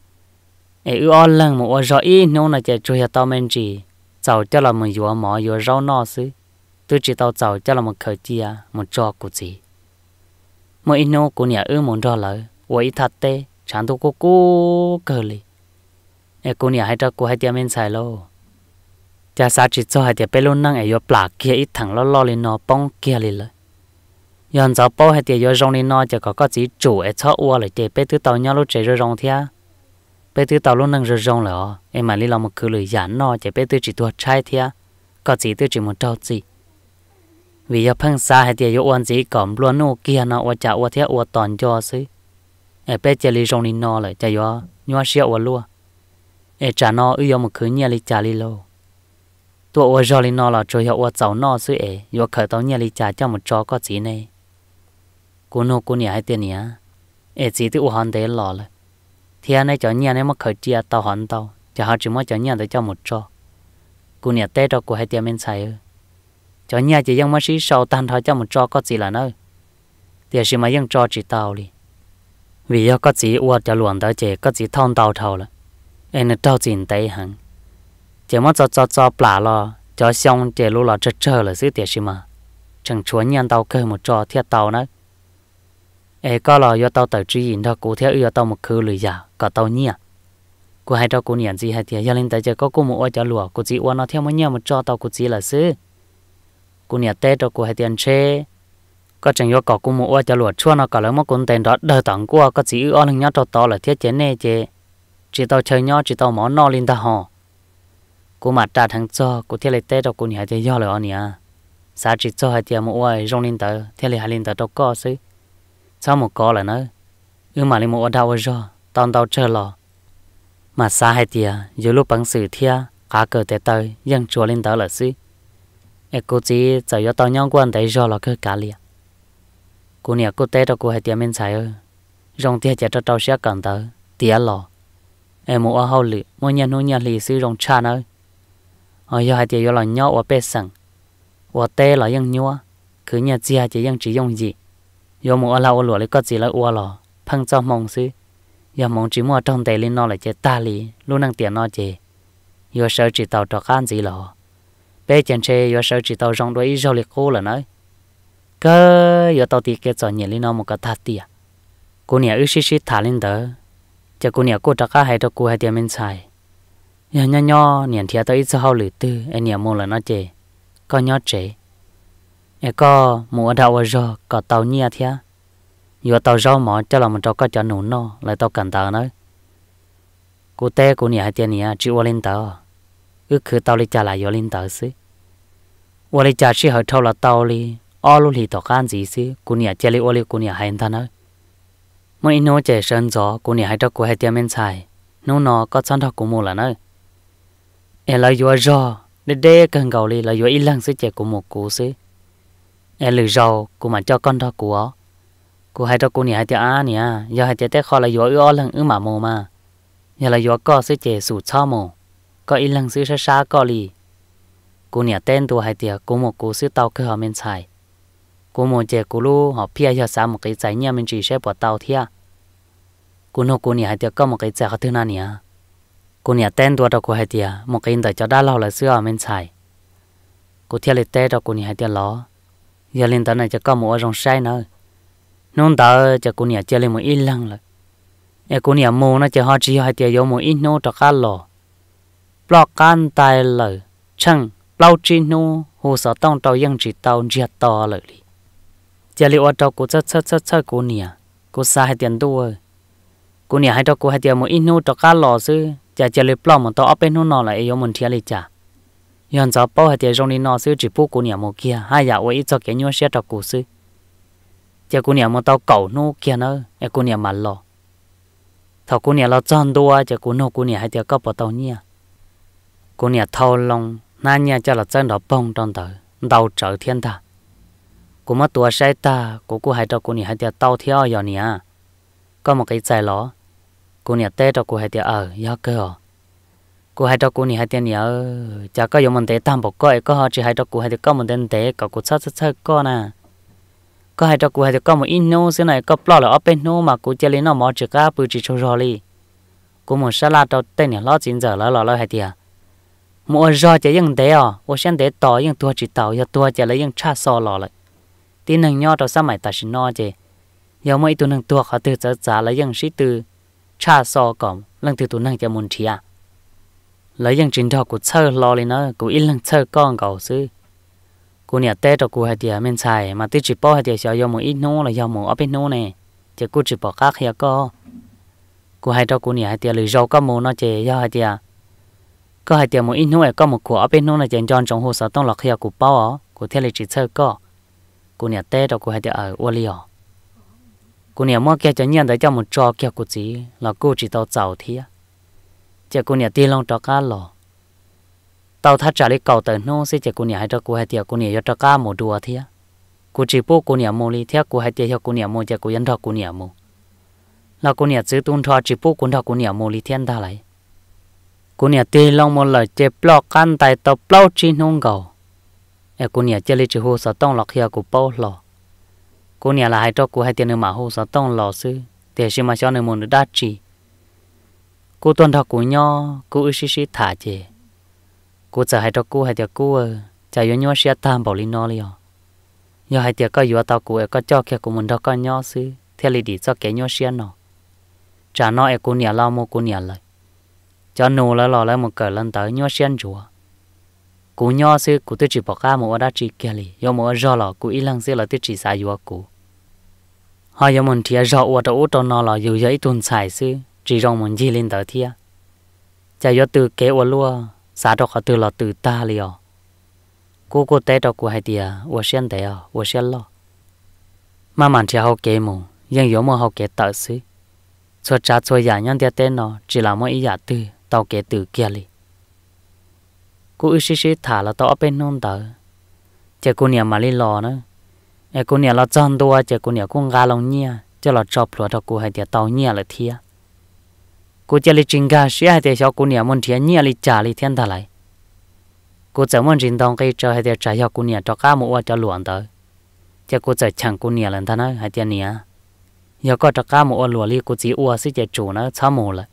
Speaker 1: ấy ư on lần mua rồi ít nó là chạy chui tàu men chỉ giàu cho là một vừa mỏ vừa rau no xí tôi chỉ tàu giàu cho là một khởi chia một trò của chị mỗi nó cô nhỉ ư muốn trò lợi vậy thật tê chẳng tôi cô cô cờ li ấy cô nhỉ hay cho cô hay tiêm men xài lô cha sa chỉ cho hai tiệp bé luôn năng ấy yo plak kia ít thằng lo lo lên nó bông kia lên rồi, yon giáo bao hai tiệp yo rong lên nó chỉ có có chỉ chủ ấy cho ua lại tiệp bé thứ tàu nhau lúc chạy rồi rong thia, bé thứ tàu luôn năng rồi rong rồi, em mà đi làm một cứ lười giản nó chỉ bé thứ chỉ tua trai thia, có chỉ thứ chỉ một trâu gì, vì yo phăng xa hai tiệp yo uốn chỉ cọm luôn nô kia nó ua chả ua thia ua toàn cho xí, ấy bé chỉ lười rong lên nó lại chỉ yo nhua xia ua lúa, ấy trả nó ư yo một cứ nhia lì trả lì lâuตัวอวจอลินอละจอยอวเจ้านอซื้อเอ๋ยเคยต้องเนี่ยลิจ่าเจ้ามันจอก็จีเนี่ยกูโนกูเนี่ยให้เตียเนี่ยเอ๋จีที่อวหันเดลหล่อเลยเทียในจอเนี่ยเนี่ยมันเคยเจียเตาหันเตาจะหาจุดมันจอเนี่ยแต่เจ้ามันจอกูเนี่ยเต้ตัวกูให้เตียมันใส่เออจอเนี่ยจะยังมาชี้เสาตันทอยเจ้ามันจอก็จีละเนอะเดี๋ยวชิมายังจอจีเตาเลยวิยก็จีอวจะหลวนเตาเจก็จีท่องเตาเท่าละเอ็นเตาจีนเตยหังchỉ muốn cho cho cho plá lo cho xong chỉ lúc là chơi chơi là xứ tiệt xí mà chẳng chuẩn nhân tàu cơ một trò thiệt tàu nữa ấy có là do tàu tự truy nhìn đó cụ theo yêu tàu một khứ lười giả có tàu nhia cụ hay cho cụ nhận gì hay thiệt do lên tới chỉ có cụ một ô cho lùa cụ chỉ ô nó theo mấy nhau một trò tàu cụ chỉ là xứ cụ nhận tết cho cụ hay tiền xe có chẳng do có cụ một ô cho lùa chua nó có lấy một con tiền đó đời tặng của có chỉ ô lên nhau trò to là thiết chế nè chế chỉ tàu chơi nhau chỉ tàu món no lên ta hò cô mà trả thằng cho cô theo lấy tết đâu cô nhảy thì do là anh nhá sao chỉ cho hai tiệm một ai rong lên tờ theo lấy hai lên tờ đâu có xí sao một có là nữa ư mà lên một ở đâu rồi tao tao chơi lò mà sao hai tiệm dù lúc bằng sự thia cả cờ tết tơi dân chùa lên tờ là xí em cô chỉ giờ do tao nhau quan tới rồi là cơ cả liền cô nhảy cô tết đâu cô hai tiệm bên xài ơi rong tia chạy cho tao sẽ cần tờ tía lò em một ở hậu lì mỗi nhà nuôi nhà lì xí rong cha nữa ở giờ hai tiệm giờ là nhau ở bên sân ở tê là dân nhua cứ nhà chia chỉ dân chỉ dùng gì giờ một ở lâu lúa lấy có gì là ở lò phăng cho mong xí giờ mong chỉ mua trong tê lên nó lại chế ta lì luôn năng tiền nó chế giờ sợ chỉ tàu trọ can gì lò bé chân xe giờ sợ chỉ tàu rong đuôi rau liệt khô là nói cơ giờ tàu tiệt cái chọn nhẹ lên nó một cái thắt tiệt cô nhà ước xí xí thả lên đó cho cô nhà cô trọ cá hay cho cô hai tiệm bên xài giờ nhỏ nhỏ niệm thiệt tới ít sau lử tư anh niệm mua là nó chế có nhỏ chế em có mua đào ở rồi có tàu nhia thiệt giờ tàu rau mỏ cho là một trâu có cho nụ no lại tàu cần tàu nữa cô té cô niệm hai tiền niệm chịu lên tàu ước cứ tàu đi trả lại giờ lên tàu xí ở đi trả chỉ hỏi thâu là tàu đi ở lúc thì tàu can gì xí cô niệm chơi đi ở đi cô niệm hai thằng nữa mỗi nô chế sơn gió cô niệm hai trâu cô hai tiền men xài nô nó có sẵn thằng cô mua là nữa em lấy vừa rồi để để cần cầu đi lấy vừa ít lần sẽ chạy của một cú xí em lười rồi cô mà cho con đó của cô hay cho cô nhỉ hay cho á nhỉ giờ hay cho té kho lấy vừa ưa lần ưa mà mồ mà giờ lấy vừa có sẽ chạy sụt cho mồ có ít lần sẽ xa xa có đi cô nhà tên tua hai tiệt cô một cô sư tàu cơ họ men xài cô một trẻ cô lu họ pia cho sao một cái giải nhà mình chỉ sẽ bỏ tàu thia cô nó cô nhà hai tiệt có một cái giải thứ nào nhỉ cô nhà tên tua đâu cô hai tiệt một cái đời cho đã lâu là xưa họ men xài cô theo lịch tê đâu cô nhà hai tiệt ló giờ lên tới này cho có một rong say nữa nôn tờ cho cô nhà chơi lên một ít lăng rồi e cô nhà mù nó cho họ chỉ hai tiệt dùng một ít nô cho cá lò block can tai lời chẳng lâu chín nô hồ sở tông tàu dân chỉ tàu giật to lời đi giờ liệu ở đâu cô chất chất chất chất cô nhà cô xa hai tiền đua cô nhà hai đâu cô hai tiền một ít nô cho cá lò chứ giờ giờ liệu block một tàu ở bên nô nọ lại yêu mình thiệt đi chả hiện giờ bao hai tiền trong đi nọ chứ chỉ bố cô nhà một kia hai giờ vậy ít cho cái nhau xe cho cô chứ giờ cô nhà một tàu cầu nô kia nữa e cô nhà mà lò thầu cô nhà lo chọn đua giờ cô nô cô nhà hai tiền có bỏ tàu nhia cô nhà thâu long na nhà cho là chân đó bông trong tờ đầu trở thiên ta cô mất tua sai ta cô cô hai cho cô nhà hai tiệt tàu theo giờ nè có một cái giải ló cô nhà tê cho cô hai tiệt ở do cơ cô hai cho cô nhà hai tiệt nhớ chả có dùng mình tế tam bộ coi có họ chỉ hai cho cô hai tiệt có một tên tế có cô sát sát sát có nè có hai cho cô hai tiệt có một ít nô xí này có plo là ở bên nô mà cô chơi lên nó mò chỉ cá bự chỉ cho rồi đi cô một sát la cho tên nhà lót chín giờ lỡ lỡ lỡ hai tiệt mua rau chỉ những thế à, tôi xem thế tỏi những tua chỉ tàu, giờ tua chỉ lấy những cha sò lò lại, tin hàng nhau đó sao mày ta xin nói chứ, giờ mấy tụi năng tua họ từ giờ giờ lấy những sĩ từ cha sò cỏng, lần từ tụi năng cho muốn chia, lấy những chuyện đó của chơi lò lên nữa, của ít lần chơi con cầu xứ, của nhà tết đó của hai tiệt men xài, mà tôi chỉ bỏ hai tiệt giờ một ít nô là giờ một ở bên nô này, chỉ của chỉ bỏ khác here co, của hai đó của nhà hai tiệt lấy rau có một nó chỉ giờ hai tiệt có hai tiệm một ít nuôi có một của bên nuôi là dành cho trong hồ sơ tông lọc hiệu của bao ở của theo lịch chỉ chơi có của nhà tê đó của hai tiệm ở Olio của nhà mua kia cho nhận tới cho một trò kia của chị là cô chỉ tàu giàu thía chỉ của nhà tiên long trò cá lò tàu thắt trả lấy cầu tới nô sẽ chỉ của nhà hai trò của hai tiệm của nhà cho cá một đùa thía của chỉ bố của nhà mua li theo của hai tiệm hiệu của nhà mua chỉ của dân trò của nhà mua là của nhà giữ tuân trò chỉ bố của trò của nhà mua li thiên ta lại cô nhà tê long một lời chế block can tại tàu plau chín hông cầu, e cô nhà chơi lấy chữ hồ sở tông lọc hiệu của bao lò, cô nhà là hai trò của hai tiền mà hồ sở tông lò sư, để xem mà cho nên muốn đa chỉ, cô tuân thọ của nhau, cô ư xí xí thả chế, cô chờ hai trò cô hai tiền cô, chờ yếu nhau xe tam bảo linh nó liền, giờ hai tiền có yếu tàu của có cho kia của mình đó có nhau sư, theo lý đi cho cái nhau xe nó, trả nó e cô nhà lao mua cô nhà lại cho nô là lò lại một cỡ lần tới nhớ xuyên chùa cú nhớ xí cú tôi chỉ bỏ ra một đá chỉ kia li do một rau lò cú ít lần xí là tôi chỉ xài vừa cú hai giờ mình thì rau ở đâu trong nó là dù giấy tuần xài xí chỉ rong mình gì lên tới thia chả do từ kế ở lúa xả đó họ từ là từ ta li à cú cú té đó cú hay tiệt ở xuyên té à ở xuyên lo mà mình thì học kế mù nhưng có một học kế tự xí cho cha cho nhà nhân tiệt tên nó chỉ là một ý giả từ tàu kế từ kia li cô ư xí xí thả là tao ở bên nông tờ chỉ cô nhà mà đi lò nữa e cô nhà là chọn đua chỉ cô nhà cũng gà lòng nhia cho là chọc lúa cho cô hay tiệt tàu nhia là thia cô chỉ li chính gà xí hay tiệt cho cô nhà muốn thia nhia li trả li thiên ta lại cô chỉ muốn chính tông cái cho hay tiệt trả cho cô nhà cho cá mua cho luồn tờ chỉ cô chỉ chẳng cô nhà lần ta nói hay tiệt nhia giờ có cho cá mua lúa li cô chỉ uo xí chỉ chủ nó chả mua lại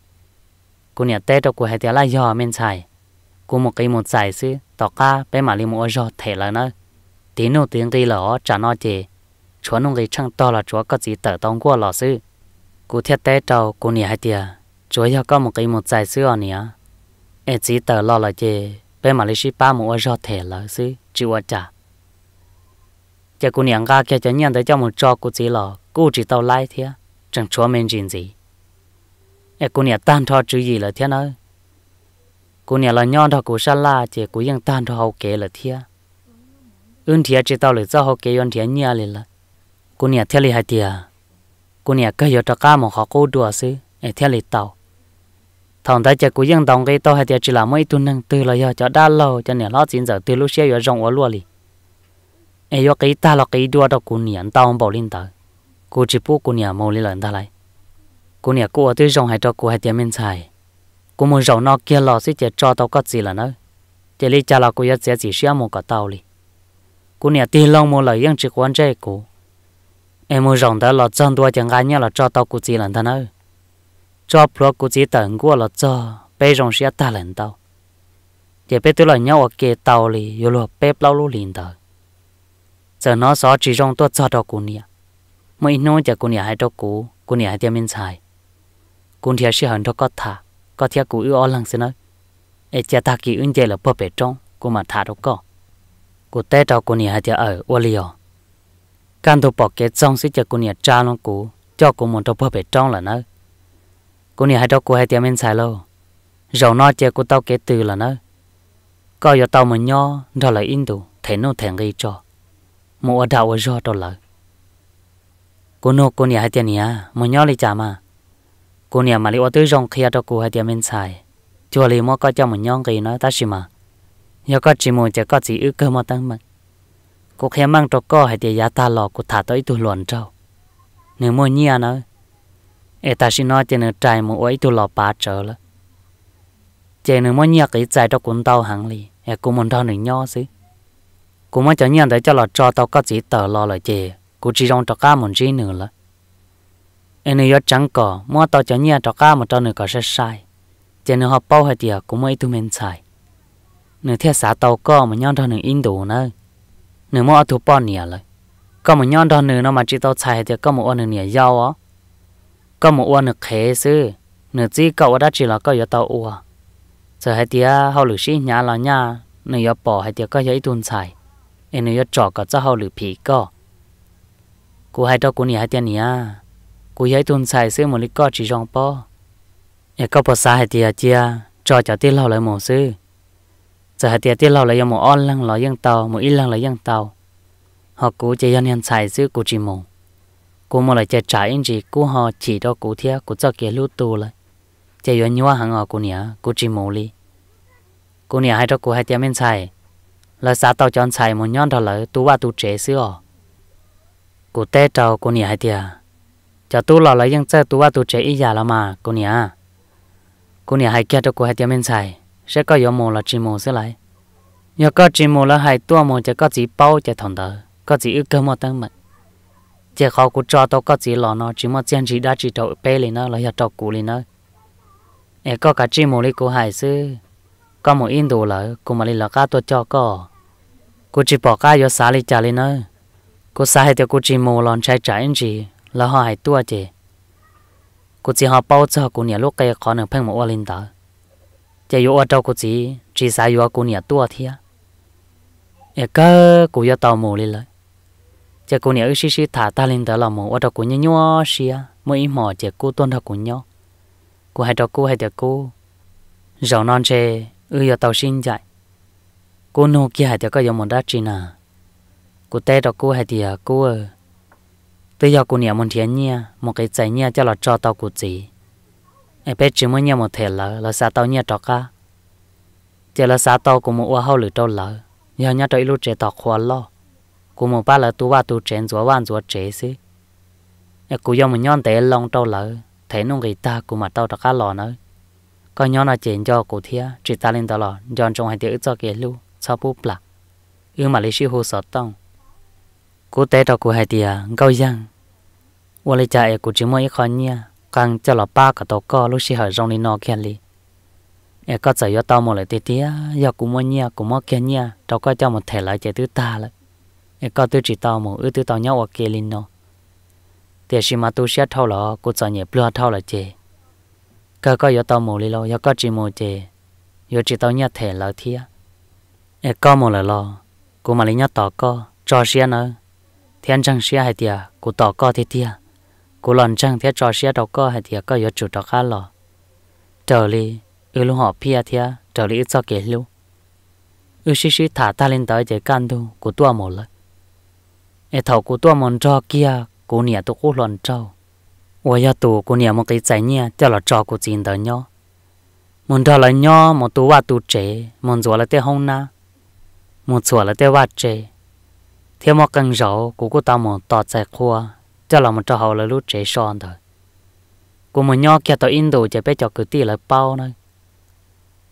Speaker 1: cô nhà tết cho cô hay tiệt là do men xài cô một cái một giải xí tỏ cá bé mà li mua do thể là nó tiếng nô tiếng cái lỏ trả nó chè chúa nông cái trăng to là chúa có gì tờ tông qua lò sư cô thiết tết trâu cô nhà hai tiệt chúa giờ có một cái một giải xí ở nè em chỉ tờ lo là chè bé mà li xí ba mua do thể là sư chịu trả giờ cô nhà ga kia cho nhận tới cho một trò cô chỉ lò cô chỉ tàu lái thế chẳng chúa men gì gì em cô nhà tan thọ chữ gì là thế nữa cô nhà là nhon thọ cô sa la chè côยังtan thọ hậu kế là thế ơn thiệt chỉ tao lấy cho hậu kế ơn thiệt nhia liền là cô nhà theo lấy hai tiệt cô nhà cái giờ cho cá một họ cô đùa xứ em theo lấy tàu thằng ta chè côยังđồng cái tàu hai tiệt chỉ là mấy tuần năng từ là giờ cho đa lâu cho nên nó chín giờ từ lúc xe giờ rong ở luôn đi em giờ cái ta là cái đùa đó cô nhà tao bảo lên tàu cô chỉ bố cô nhà màu lên lần ta lại cô nhà cô ở tới rong hai cho cô hai tiệt men xài cô muốn rong nó kia lò xí chè cho tao có gì là nữa chỉ lý cha là cô sẽ chỉ xia một cái tàu đi cô nhà tiền long một lời ยัง chỉ quan chơi cô em mua rồng đó là chân đua chẳng ai nhớ là cho tao cô chỉ lần thằng ơi cho pro cô chỉ tận qua là cho bây rồng sẽ ta lần tao chỉ biết tôi là nhau ở kia tàu đi rồi là bếp lâu lâu liền tao giờ nó xóa chỉ rồng tôi cho tao cô nhà mấy nói cho cô nhà hay cho cô cô nhà hay tiêm bên xài cô nhà sẽ hận cho có thả có theo cô yêu lăng xin nói em cha ta kỳ ứng chơi là bơ bể trong cô mà thả đâu có cô té cho cô nhà hay theo ở ô liều can tôi bỏ cái trong sẽ cho cô nhà cha luôn cô cho cô muốn cho bơ bể trong là nó cô nhà hay cho cô hay tiêm bên xài lâu rồi nó chơi cô tao cái từ là nó coi giờ tao mà nho đó là in đủ thế nó thèn gây cho mua đào ở do đó là cô nô cô nhà hay tiền nhà mà nho đi chả mà cô nhà mà đi ở tới rong kia cho cô hay tiêm bên xài chùa li mua có cho một nhon gì nói ta xí mà giờ có chỉ muốn chỉ có chỉ ước cơ mà tăng mà cô khi mang cho co hay tiền giá ta lò cô thả tới tôi luồn trâu nếu mua nhia nữa ê ta xí nói trên trái một ấy tôi lò ba trở了trên nếu mua nhia cái trái cho cuốn tàu hàng li ê cô muốn cho nửa nho xí cô mới cho nhia để cho lò cho tao có chỉ tờ lò lại chè cô chỉ rong cho cá một chỉ nữa là ê nếu chẳng có mua tao cho nhia cho cá một cho nửa có sẽ sai trên họ bao hay tiệt cũng mấy tụi mình xài nửa theo xã tàu có mà nhon đó nửa in đồ nữa nửa mua thu bao nhiêu rồi có một nhon đó nửa nó mà chỉ tàu xài thì có một ô nửa nhiều giàu á có một ô nửa khé xứ nửa chỉ cậu đã chỉ là có yếu tàu ô giờ hay tiệt họ lử xí nhà là nhà nửa yếu bỏ hay tiệt có yếu tuần xài em nửa yếu trọ có cho họ lử phì có cô hay cho cô nửa hay tiệt nè cô yếu tuần xài xứ một lít có chỉ rong po em có bao xa hay tiệt chia cho cho tiệt lâu lại một xứ giờ hay tiệt tiệt lâu lại một on lăng lại ยัง tàu một ít lăng lại ยัง tàu họ cố chỉ nhân nhân xài xứ cô chỉ một cô một lại chạy trái anh chị cô họ chỉ cho cô thiệt cô cho kia lút tu lại chạy vô nhua hàng họ cô nhỉ cô chỉ một đi cô nhỉ hay cho cô hay tiệt men xài là xã tàu chọn xài một nhon đó là tu qua tu chế xứ à cô té trâu cô nhỉ hay tiệt cho tu lò lại ยัง chơi tu qua tu chế ý giả là mà cô nhỉ cô nhỉ hay kia cho cô hay tiệt men xài sẽ có yếu mồ là chỉ mồ sẽ lại giờ có chỉ mồ là hai tua mồ chỉ có chỉ bao chỉ thằng đó có chỉ ước cơ một tăng mật chỉ khó cô cho tao có chỉ lò nó chỉ một chân chỉ đã chỉ trâu bê lên nó là giờ trâu cũ lên nó e có cả chỉ mồ đi cô hải sư có một in đồ là cô mà đi là cá tôi cho có cô chỉ bỏ cá vô xả đi trả lên nó cô xả hết thì cô chỉ mồ lon trái trái anh chị là họ hai tua chị cô chỉ họ bao cho cô nhà lúc cây khó nửa phăng một ô lên đó chỉ yêu ở đâu cô chỉ chỉ xài yêu cô nhà tua thiệt e cơ cô yêu tàu mồ lên lại chỉ cô nhà ước xí xí thả ta lên đó là mồ ở đâu cô nhớ nhớ xía mỗi mỏ chỉ cô tuân theo cô nhớ cô hay đâu cô hay được cô giàu non chè ư yêu tàu sinh dạy cô nô kia hay được có yêu một đá chi nào cô té đâu cô hay thì cô tôi yêu cô nhà một thiên nhiên một cái trái nhiên cho là cho tàu cô chỉ em biết chỉ mới nhau một thể là là xã tàu nhia trọ cá chỉ là xã tàu của một ô hao lử trâu lợ giờ nhá trâu lúc trẻ tọt khoa lo của một ba là tu ba tu chén rùa van rùa trẻ xí em cũng yêu một nhon té long trâu lợ thấy nông người ta của mặt tàu trọ cá lò nữa coi nhon là chén cho cổ thia chỉ ta lên tàu lò nhon trong hai tiếng cho kia lu sau búp lạc yêu mà lấy siêu hồ sọt tông cô té trâu của hai tiếng câu giang ô lấy chạy của chỉ mới khó nhia càng cho là ba cả tàu co lúc xí hỏi rong đi nọ kia li, em có chạy vô tàu một lại tê tía, giờ cũng mua nhia cũng mua kia nhia, tàu có cho một thẻ lại chạy thứ ta lại, em có tư chỉ tàu một ư tư tàu nhau ở kia li nọ, tiền xí mà tu xí thâu lọ, cô chạy nhẹ bừa thâu lại chạy, cơ có vô tàu một li lo, giờ có chỉ một chạy, giờ chỉ tàu nhia thẻ lại thía, em có một lại lo, cô mà lấy nhát tàu co, cho xí nữa, thiên trăng xí hay tía, cô tàu co thế tía. Cô lần chẳng thế trò xe đâu có hay thì có yếu chủ đó khá lò trở li ư lu họ pia thia trở li cho kể lu ư xí xí thả ta lên tới để can thu của tua một lần e thầu của tua một trò kia của nhà tôi cô lần trâu ôi ya tù của nhà một cái trái nhia cho là trò của chín tới nhau một trò là nhau một tu va tu chế một rùa là tê hông na một rùa là tê va chế theo một căn rau của cô ta một tọt chạy khoa cho là một trò hậu là lúc trẻ son thôi cô mà nhỏ kia tao in đồ chỉ biết cho cứ tì lại bao này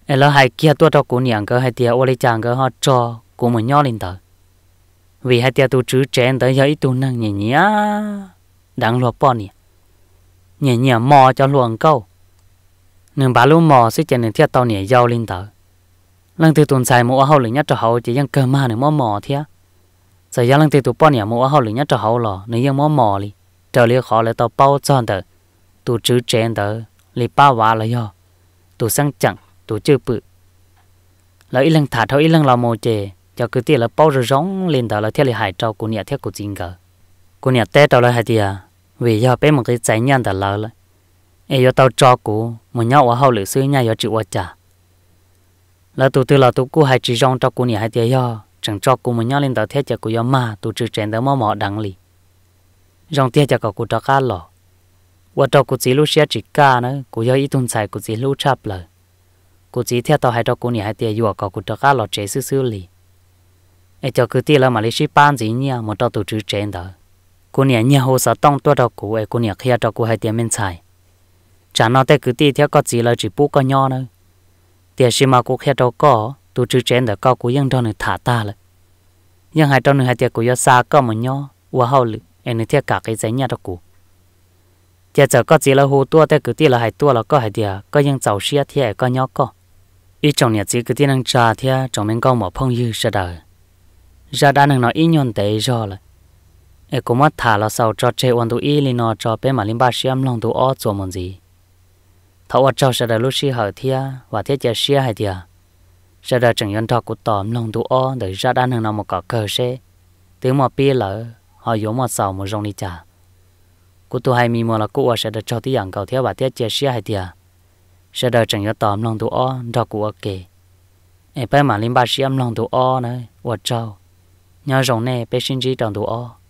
Speaker 1: em lo hai kia tua cho cô niệm cơ hai tia ô lấy chàng cơ họ cho cô mình nhỏ lên tờ vì hai tia tu chữ chén tới giờ ít tu năng nhẹ nhẹ đáng lo bỏ nè nhẹ nhẹ mò cho luồng câu nương bà lu mò sẽ chèn thiết tàu nhẹ giàu lên tờ lần từ tuần sai mua hậu lửa nhất cho hậu chỉ dân cơ mà nương mò mò thế giờ giờ lần từ tu bỏ nhẹ mua hậu lửa nhất cho hậu lò nương dân mò mò li trở liền khó lại tàu bao tròn tờ tu chữ chén tờ li ba vả là do tu sang chẳng tu chưa bự là ít lần thả thôi ít lần là mồ chè cho cứ tiền là bao rồi giống lên đó là theo lời hải trâu của nhà theo của chính cờ của nhà té trâu là hai tia vì do bé một cái trái nhăn đã lỡ rồi ấy do tao cho của một nhau ở hậu lửa xưa nhà do chịu qua trả là tụ từ là tụ của hai chỉ rong cho của nhà hai tia do chẳng cho của một nhau lên đó theo cho của do mà tụ trừ chén đó mò mò đắng lì rong tia cho của cho cá lò qua cho của chỉ lúc xưa chỉ cá nữa của do ít tuần xài của chỉ lúc chắp lời cô chỉ theo tao hai cho cô nhà hai tia vừa có cô cho cá lọt chế xứ xứ lì, ấy cho cứ tia là mà lấy ship ban gì nhá một tao tổ chức trên đó, cô nhà nhà hồ sơ tông tua cho cô ấy cô nhà kia cho cô hai tia men xài, chả nói tới cứ tia theo có chỉ là chỉ bút có nho nữa, tia xí mà cô kia cho có tổ chức trên đó có côยังcho người thả taเลย,ยังhai cho người hai tia cô giờ xa có một nho, qua hậu lử, em này theo cả cái giấy nhà cho cô. Giờ giờ có chỉ là hồ tua tới cứ tia là hai tua là có hai tia cóยังgiàu xía thì có nho có. Ít trong nhà chỉ cứ tin năng trà thì trong mình có một phong dư sẽ đời ra đã năng nói ít nhon tệ rồi là em cũng mất thả là sau cho chơi ôn tụ ít li nó cho bé mà linh ba xem lòng tụ ó做món gì thấu ở trong sẽ đời lúc xí hở thì và thiết chế xía hay thì sẽ đời chẳng yon cho cụ tóm lòng tụ ó để ra đã năng nó một cọ cờ xe tiếng một pi lỡ họ dùng một sầu một rong đi trả cụ tụ hay mi mua là cụ sẽ đời cho tí dạng cầu theo và thiết chế xía hay thì sẽ đời chẳng nhớ tóm lòng tụ o cho cụ ở kề em bé mà linh ba xem lòng tụ o này ở trâu nhớ rồng này bé sinh trí trong tụ o